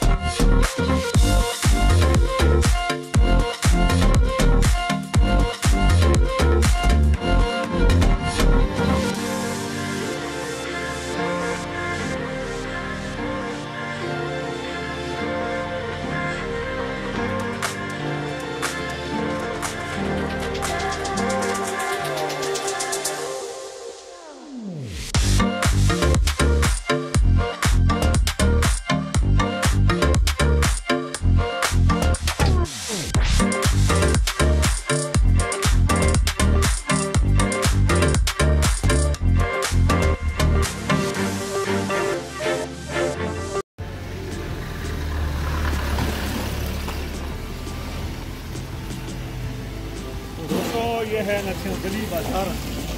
ये है नथिया गली बाजार।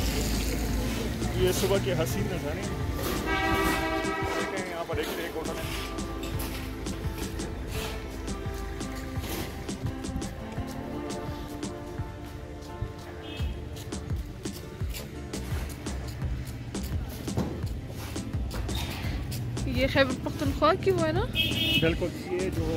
ये सुबह के हसीन नज़ारे यहाँ पर एक होटल है। ये खैबर पख्तूनख्वा की वो है ना? बिल्कुल, ये जो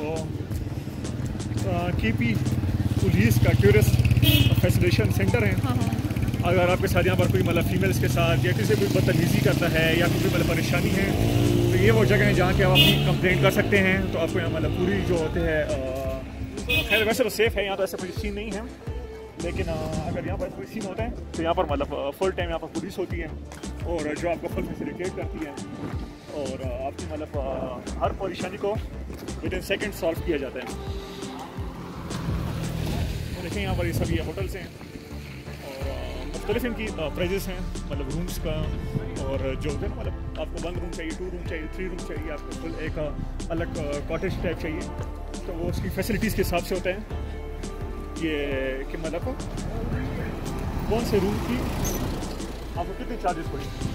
केपी पुलिस का टूरिस्ट फैसिलिटेशन सेंटर है। हाँ हाँ। अगर आपके साथ यहाँ पर कोई मतलब फीमेल्स के साथ या किसी भी बदतमीज़ी करता है या कोई मतलब परेशानी है तो ये वो जगह है जहाँ के आप अपनी कंप्लेंट कर सकते हैं। तो आपको यहाँ मतलब पूरी जो होते हैं, खैर वैसे तो सेफ़ है यहाँ, तो ऐसा कोई सीन नहीं है, लेकिन अगर यहाँ पर कोई सीन होता है तो यहाँ पर मतलब फुल टाइम यहाँ पर पुलिस होती है और जो आपको फुल फैसिलिटेट करती है और आपकी मतलब हर परेशानी को विद इन सेकेंड सॉल्व किया जाता है। देखें यहाँ पर ये सभी होटल्स हैं और मुख्तलिफ इनकी प्राइजेस हैं, मतलब रूम्स का। और जो है ना मतलब आपको 1 रूम चाहिए, 2 रूम चाहिए, 3 रूम चाहिए, आपको फुल एक अलग कॉटेज टाइप चाहिए तो वो उसकी फैसिलिटीज़ के हिसाब से होता है। ये कि मतलब कौन से रूम की आपको कितने चार्जेस पड़ेंगे।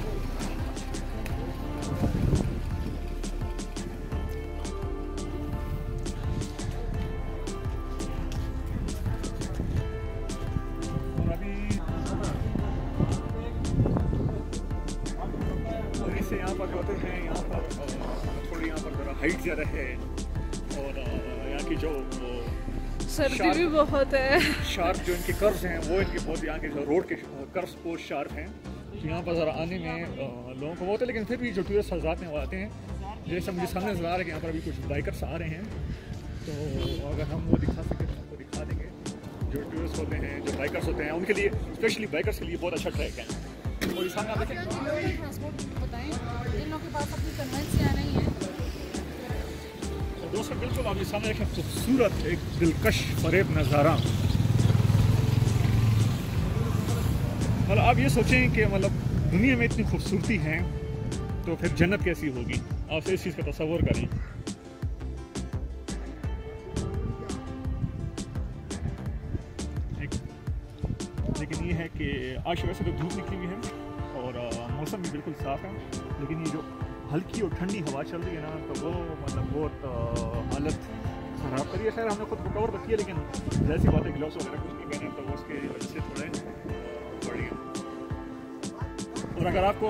यहाँ पर जो होते हैं यहाँ पर थोड़ी यहाँ पर हाइट ज़्यादा है और यहाँ की जो सर्दी भी बहुत है। शार्प जो इनके कर्व्स हैं वो इनके बहुत, यहाँ के जो रोड के कर्व्स बहुत शार्प हैं। तो यहाँ पर ज़रा आने में लोगों को बहुत है, लेकिन फिर भी जो टूरिस्ट हज़ात हैं वो आते हैं। जैसे मुझे सामने नज़र आ रहा है कि यहाँ पर अभी कुछ बाइकर्स आ रहे हैं, तो अगर हम वो दिखा सकें तो आपको दिखा देंगे। जो टूरिस्ट होते हैं, जो बाइकर्स होते हैं, उनके लिए स्पेशली बाइकर्स के लिए बहुत अच्छा ट्रैक है। और सामने आप देखें तो दोस्तों बिल्कुल आप सामने देखें खूबसूरत एक दिलकश फरेब नज़ारा। मतलब आप ये सोचें कि मतलब दुनिया में इतनी खूबसूरती है तो फिर जन्नत कैसी होगी, आप इस चीज़ का तसव्वुर करें। लेकिन ये है कि आज वैसे तो धूप निकली हुई है और मौसम भी बिल्कुल साफ़ है, लेकिन ये जो हल्की और ठंडी हवा चल रही है ना तो वो मतलब बहुत हालत ख़राब करी है। खैर हमने खुद को कवर रखी है, लेकिन जैसी बात है ग्लव्स वगैरह कुछ नहीं पहने तो उसके वजह से थोड़े बढ़िया। और अगर आपको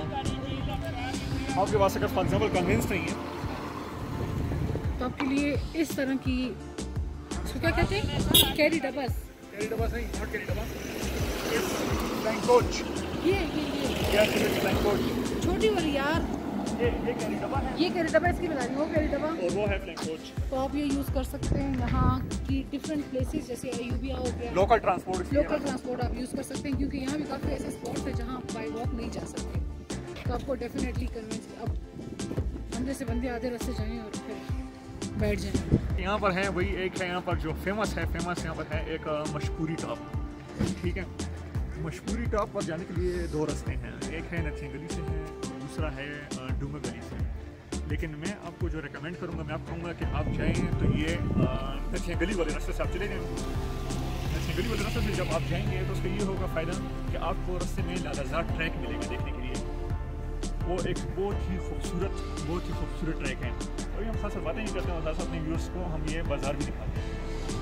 आपके पास अगर फॉर एग्जाम्पल कन्वेंस नहीं है तो आपके लिए इस तरह की उसको क्या कहते हैं, कैरी डबस नहीं, नॉट कैरी डबा, फ्लाइंग कोच। ये फ्लाइंग कोच छोटी वाली यार, ये कैरी डबा है, ये कैरी डबा इसकी बता रही हूँ, कैरी डबा और वो है फ्लाइंग कोच। तो आप ये यूज़ कर सकते हैं यहाँ की डिफरेंट प्लेसेस, जैसे अयूबिया हो गया, लोकल ट्रांसपोर्ट आप यूज़ कर सकते हैं, क्योंकि यहाँ भी काफ़ी ऐसे स्पॉट्स हैं जहाँ आप बाई वॉक नहीं जा सकते। तो आपको डेफिनेटली कन्विंस, अब हम जैसे बंदे आधे रास्ते जाएँ और फिर बैठ जाएँ। यहाँ पर है वही एक है यहाँ पर जो फेमस यहाँ पर है एक मशकूरी टॉप। ठीक है, मशकूरी टॉप पर जाने के लिए 2 रास्ते हैं, एक है नथिया गली से है, दूसरा है डूंगर गली से। लेकिन मैं आपको जो रेकमेंड करूँगा, मैं आपको कहूँगा कि आप जाएँ तो ये नथिया गली वाले रास्ते से आप चले जाएँ। नथिया गली वाले रास्ते से जब आप जाएंगे तो उसका ये होगा फ़ायदा कि आपको रास्ते में लालाज़ार ट्रैक मिलेगा देखने के लिए। वो एक बहुत ही खूबसूरत ट्रैक है। अभी हम खास बातें नहीं करते हैं, और साथ अपने व्यूअर्स को हम ये बाज़ार भी दिखाते हैं।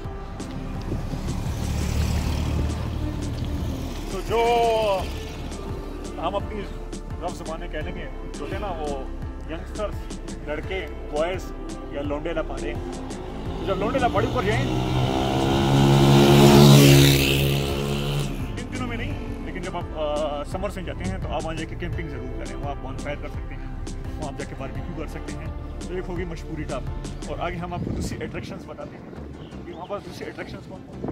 तो जो हम अपनी रफ ज़बान में कह लेंगे जो है ना वो यंगस्टर्स लड़के बॉयज़ या लौंडे ला पहाड़े, तो जब लौंडे ला पहाड़ी पर जाएं इन दिनों में नहीं, लेकिन जब आप समर में जाते हैं तो आप वहाँ जाके कैंपिंग ज़रूर करें। वहाँ आप बॉनफायर कर सकते हैं, वहाँ आप जाके बारबेक्यू कर सकते हैं। तो एक होगी मशहूरी टॉप, और आगे हम आपको दूसरी अट्रैक्शंस बताते हैं कि वहाँ पर दूसरी अट्रैक्शंस कौन कौन।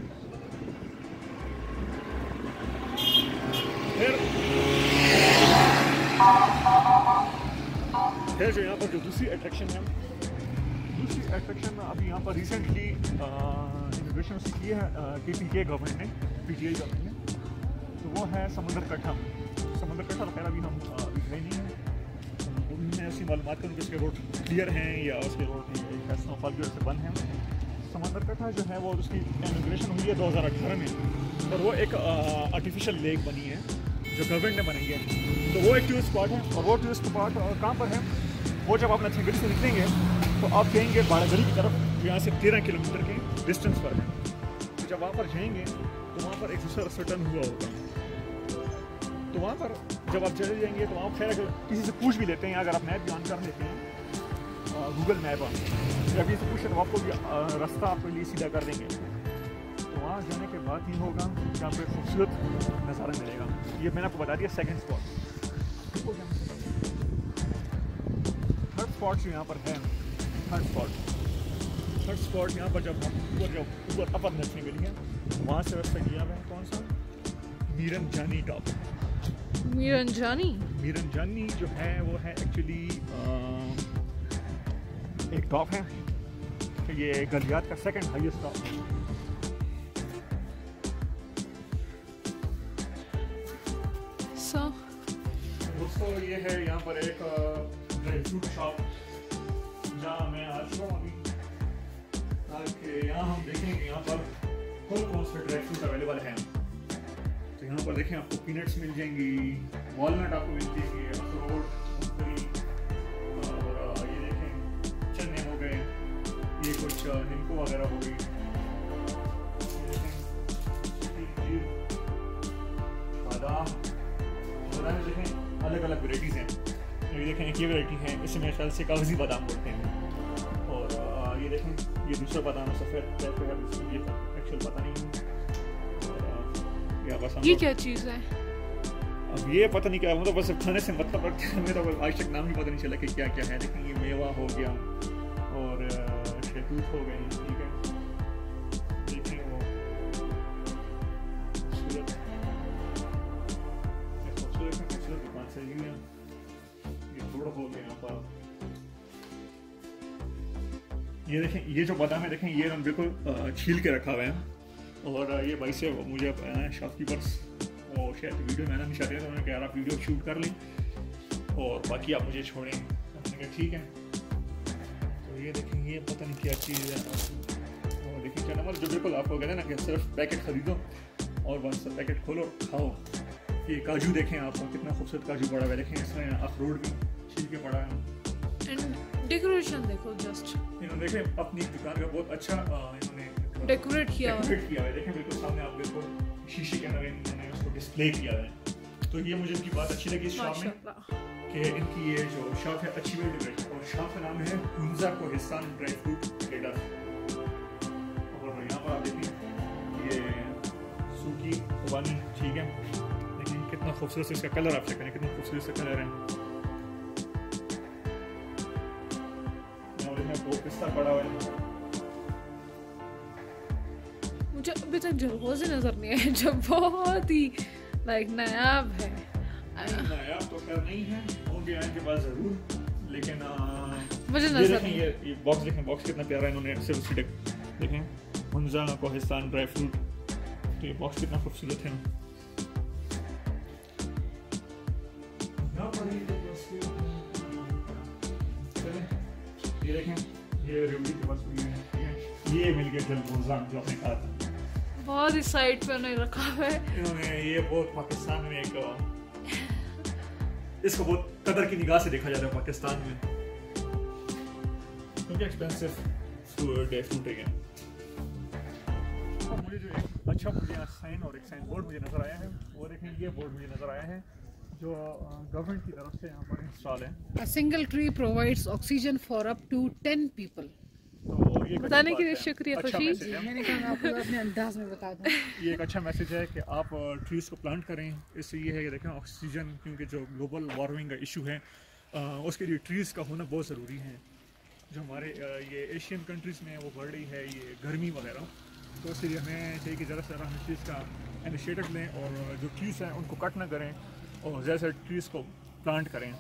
फिर जो यहाँ पर जो दूसरी अट्रैक्शन है, दूसरी अट्रैक्शन अभी यहाँ पर रिसेंटली इनोवेशन की है KPK गवर्नमेंट ने, PTI गवर्नमेंट ने, तो वो है समंदर कट्ठा। समंदर कट्ठा तो खैर अभी हम अभी गए नहीं हैं, उनमें ऐसी मालूमात करूँ कि उसके रोड क्लियर हैं या उसके रोड स्नोफॉल की वजह से बंद हैं। समंदर कट्ठा जो है वो उसकी इनोग्रेशन हुई है 2018 में, और वो एक आर्टिफिशियल लेक बनी है जो गवर्नमेंट ने बनाई है। तो वो एक टूरिस्ट स्पॉट है, और वो टूरिस्ट स्पॉट कहाँ पर है, वो जब आप नथनगढ़ी से निकलेंगे तो आप जाएंगे बाड़ागढ़ी की तरफ, यहाँ से 13 किलोमीटर के डिस्टेंस पर है। तो जब वहाँ पर जाएंगे तो वहाँ पर एक दूसरा रास्ता टर्न हुआ होगा, तो वहाँ पर जब आप चले जाएंगे तो वहाँ खैर अगर किसी से पूछ भी लेते हैं, अगर आप मैप भी ऑन कर लेते हैं गूगल मैप ऑन, जब ये से पूछे तो आपको भी रास्ता आपके लिए सीधा कर देंगे। तो वहाँ जाने के बाद ये होगा कि आपको एक खूबसूरत नज़ारा मिलेगा। ये मैंने आपको बता दिया सेकंड स्पॉट। थर्ड स्पॉट जो यहाँ पर है, थर्ड स्पॉट यहाँ पर जब हम ऊपर अपर नचने के लिए वहाँ से रास्ता किया है कौन सा, मीरनजानी टॉप। मीरनजानी जो है वो है एक्चुअली एक टॉप है, तो ये गलियात का सेकंड हाईएस्ट टॉप है। दोस्तों ये है यहाँ पर एक ड्राई फ्रूट शॉप जहाँ मैं आ चुका हूँ अभी, ताकि यहाँ हम देखेंगे यहाँ पर कौन से ड्राई फ्रूट अवेलेबल हैं। तो यहाँ पर देखें आपको पीनट्स मिल जाएंगी, वॉलनट आपको मिल जाएंगी, अखरोट, मूंगफली, और ये देखें चने हो गए, ये कुछ निम्को वगैरह हो गई, बादाम देखें, अलग अलग वेराइटीज़ हैं। ये देखें ये वैरायटी है, इसे मेरे ख्याल से कागजी बादाम बोलते हैं। और ये देखें ये दूसरा बादाम है, सफ़ेद टाइप का है, ये एक्चुअल पता नहीं है। ये क्या चीज़ है? अब ये पता नहीं क्या, मतलब बस खाने से मतलब रखते हैं, मेरा आज तक नाम ही पता नहीं चला कि क्या क्या है। लेकिन ये मेवा हो गया और शहतूत हो गए, ठीक है। देखें वो खूबसूरत दुकान से ये थोड़ा हो गया यहाँ पर। ये देखें ये जो बादाम है, देखें ये बिल्कुल छील के रखा हुआ है। और ये भाई से मुझे शॉपकीपर्स वो शायद वीडियो में आना नहीं चाहते, तो उन्होंने कहा आप वीडियो शूट कर लें और बाकी आप मुझे छोड़ें। हमने कहा ठीक है। तो ये देखें ये पता नहीं क्या चीज़ है, और देखिए क्या नंबर जो बिल्कुल आपको कहते हैं ना कि सिर्फ पैकेट ख़रीदो और बस पैकेट खोलो खाओ। ये काजू देखें आपको कितना खूबसूरत काजू पड़ा हुआ है, देखें इसमें अखरोट भी छिल के पड़ा है। डेकोरेशन देखो, जस्ट इन्होंने देखें अपनी दुकान का बहुत अच्छा इन्होंने डेकोरेट किया है। देखें बिल्कुल सामने आप देखो शीशे के अंदर इन्होंने उसको डिस्प्ले किया है। तो ये मुझे इनकी बात अच्छी लगी इस शॉप में कि इनकी ये जो शॉप है अच्छी भी डेकोरेट, और शॉप का नाम है Hunza Kohistan dry fruit trader. और यहाँ पर आप देखें ये सूखी खुबानी, ठीक है। देखिए कितना खूबसूरत इसका कलर, आप चेक करें कितना खूबसूरत सा कलर है। वो पिस्ता पड़ा हुआ है। मुझे अभी तक जलगोज़े नजर नहीं आए जो बहुत ही नायाब है। नायाब तो खैर नहीं है, होंगे इनके पास जरूर, लेकिन मुझे नजर नहीं। ये बॉक्स देखें, बॉक्स कितना प्यारा है, इन्होंने सिर्फ उसी देखें हुंजा कोहिस्तान ड्राई फ्रूट। तो ये बॉक्स कितना खूबसूरत है। ये देखें ये रेवड़ी के पास ये मिल गया जलगोज़ा जो आपने कहा था, बहुत ही साइड पे उन्होंने रखा है। इन्होंने ये बहुत पाकिस्तान में एक इसको बहुत कदर की निगाह से देखा जाता है पाकिस्तान में, क्योंकि एक्सपेंसिव फ्रूट है। मुझे जो एक अच्छा मुझे साइन और एक साइन बोर्ड मुझे नजर आया है, वो देखें ये बोर्ड मुझे नजर आया है जो गवर्नमेंट की तरफ से यहाँ पर इंस्टॉल है। A single tree provides oxygen for up to 10 people. तो ये बताने के लिए शुक्रिया अच्छा खुशी। मैसेज है। मैंने कहा मैं आपको अपने अंदाज में बता दूं। ये एक अच्छा मैसेज है कि आप ट्रीज़ को प्लांट करें। इससे ये है कि देखें ऑक्सीजन, क्योंकि जो ग्लोबल वार्मिंग का इशू है उसके लिए ट्रीज़ का होना बहुत ज़रूरी है। जो हमारे ये एशियन कंट्रीज़ में वो बढ़ रही है ये गर्मी वगैरह, तो इसलिए हमें चाहिए कि ज़रा से ज़रा हम इस चीज़ का इनिशिएटिव लें और जो ट्रीज़ हैं उनको कट ना करें और ज़्यादा से ट्रीज़ को प्लांट करें।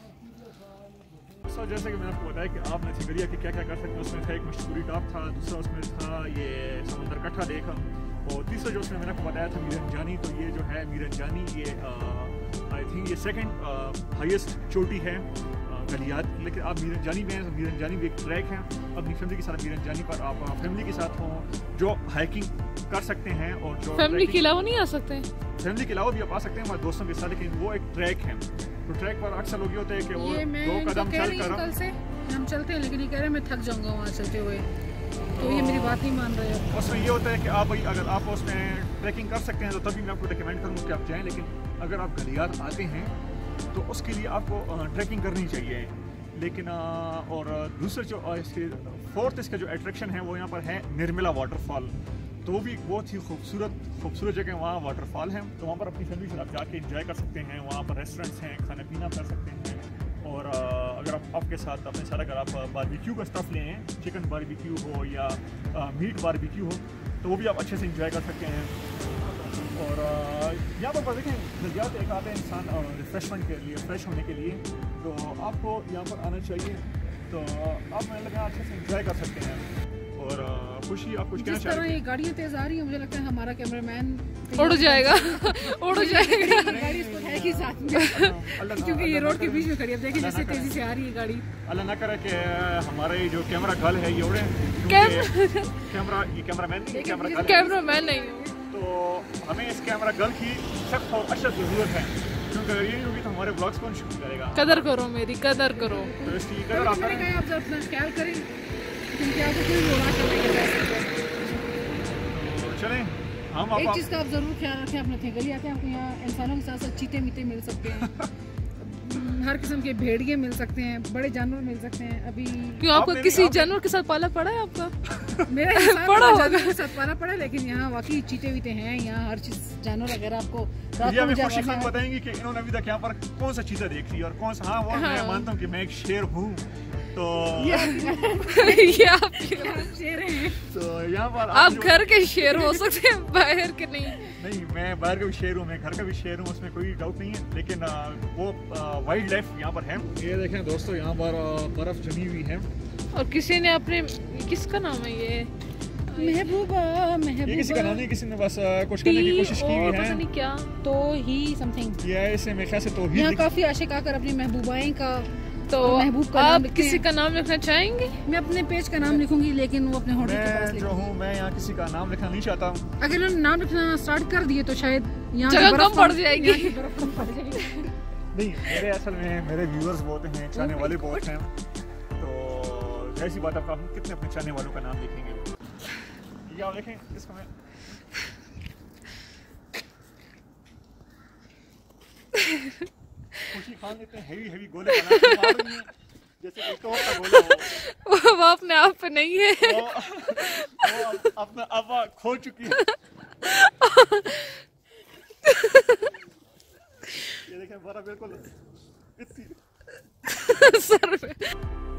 सो जैसे कि मैंने आपको बताया कि आप नथिंगरिया के क्या क्या कर सकते हैं, उसमें था एक मशहूरी टॉप था, दूसरा उसमें था ये समंदर कट्ठा लेक, और तीसरा जो उसमें मैंने आपको बताया था मीरंजानी। तो ये जो है मीरंजानी, ये आई थिंक ये सेकंड हाईएस्ट चोटी है गलियात। लेकिन आप मीरंजानी में हैं तो मीरंजानी भी एक ट्रैक है। अपनी फैमिली के साथ मीरंजानी पर आप फैमिली के साथ हों जो हाइकिंग कर सकते हैं, और जो फैमिली के अलावा नहीं आ सकते? फैमिली के अलावा भी आप आ सकते हैं हमारे दोस्तों के साथ, लेकिन वो एक ट्रैक है। तो ट्रैक पर अक्सर लोग ये होते हैं कि वो ये मैं 2 कदम कह चल रही हूँ कर कल से हम चलते हैं, लेकिन ये कह रहे हैं मैं थक जाऊंगा वहाँ चलते हुए, तो ये मेरी बात नहीं मान रहे हैं। उसमें ये होता है कि आप भाई अगर आप उसमें ट्रैकिंग कर सकते हैं तो तभी मैं आपको रिकमेंड करूँगा कि आप जाएँ। लेकिन अगर आप गलियात आते हैं तो उसके लिए आपको ट्रैकिंग करनी चाहिए। लेकिन और दूसरा जो इसके फोर्थ इसका जो अट्रैक्शन है वो यहाँ पर है निर्मला वाटरफॉल। तो वो भी एक बहुत ही खूबसूरत जगह, वहाँ वाटरफॉल है। तो वहाँ पर अपनी फैमिली के साथ जाके एंजॉय कर सकते हैं। वहाँ पर रेस्टोरेंट्स हैं, खाना पीना कर सकते हैं। और अगर आप आपके साथ अपने साथ अगर आप बारबेक्यू का स्टफ़ लें, चिकन बारबेक्यू हो या मीट बारबेक्यू हो, तो वो भी आप अच्छे से एंजॉय कर सकते हैं। और यहाँ पर देखें गलियात एक आते हैं इंसान रिफ्रेशमेंट के लिए, फ्रेश होने के लिए, तो आपको यहाँ पर आना चाहिए। तो आप मैंने लगा अच्छे से एंजॉय कर सकते हैं। और खुशी आप कुछ कहना जिस तरह चाहेंगे? ये गाड़ियाँ तेज आ रही है, मुझे लगता है हमारा कैमरामैन उड़ जाएगा उड़ जाएगा। गाड़ी इसको है कि साथ में, क्योंकि ये रोड के बीच में खड़ी है। अब देखिए जैसे तेजी से आ रही है गाड़ी। अल्लाह ना करे कि हमारे जो कैमरा गर्ल है ये उड़े, कैमरामैन नहीं, कैमरा गर्ल है। कैमरामैन नहीं हूँ। तो हमें इस कैमरा गर्ल की सख्त और अशद ज़रूरत है, क्योंकि अगर ये नहीं होगी तो हमारे ब्लॉग्स कौन शूट करेगा। कदर करो मेरी, कदर करो। तो इसलिए कदर आप मैंने करें। कहा आप जरा अपना ख्याल करें, क्योंकि आपको कोई रोना करने के पैसे। तो चलें हम एक आप चीज़ का आप जरूर ख्याल रखें, अपने थे गली आते हैं आपको यहाँ इंसानों के साथ साथ चीते मीते मिल सकते हैं, हर किस्म के भेड़िए मिल सकते हैं, बड़े जानवर मिल सकते हैं। अभी क्यों आपको आपने किसी नहीं- जानवर के साथ पाला पड़ा है आपका? मेरा इंसान बड़ा तो होगा। जानवर के साथ पाला पड़ा है, लेकिन यहाँ वाकई चीते वीते हैं। यहाँ हर चीज़ जानवर अगर आपको रात ये को हमें मुझे खुशी खान आवाज़ आए- बताएंगे कि इन्होंने अभी तक यहाँ पर कौन सा चीता देख लिया और कौन सा। हाँ, वो मैं मानता हूँ कि मैं एक शेर हूँ। तो ये आपके शेर हैं। तो यहाँ पर आप जो- घर के शेर हो सकते हैं, बाहर के नहीं। नहीं, मैं बाहर का भी शेर हूँ, मैं घर का भी शेर हूँ, उसमें कोई डाउट नहीं है। लेकिन वो वाइल्ड लाइफ यहाँ पर है। ये देखें दोस्तों, यहाँ पर बर्फ जमी हुई है। और किसी ने अपने, किसका नाम है ये? महबूबा ये किसी का नाम महबूबा नहीं, किसी ने बस कुछ करने की कोशिश की हुई पता है। नहीं क्या। तो ही समथिंग। ये ऐसे मेरे ख्याल से तो यहाँ काफी आशिक आकर अपनी महबूबाएं का तो महबूब का नाम आप लिखते किसी हैं। का नाम लिखना चाहेंगे? मैं अपने पेज का नाम लिखूंगी, लेकिन वो अपने होटल के पास मैं जो लिखूंगी। हूँ, मैं यहाँ किसी का नाम लिखना नहीं चाहता हूँ। अगर इन्होंने नाम लिखना स्टार्ट कर दिए तो शायद यहाँ जगह की बर्फ कम पड़ जाएगी। यहाँ की बर्फ कम पड़ जाएगी। नहीं, मेरे असल में मेरे व्यूअर्स बहुत हैं, चाहने वाले बहुत हैं। तो ऐसी बात आप कितने अपने चाहने वालों का नाम लिखेंगे? ये आप देखें, इसको मैं खुशी खान इतने हेवी गोले बना के मार रही हैं, जैसे कोई तोप का गोला हो। वो अपने आप पे नहीं है। वो अपना आपा खो चुकी है। ये देखें, बड़ा बिल्कुल इतनी सर पे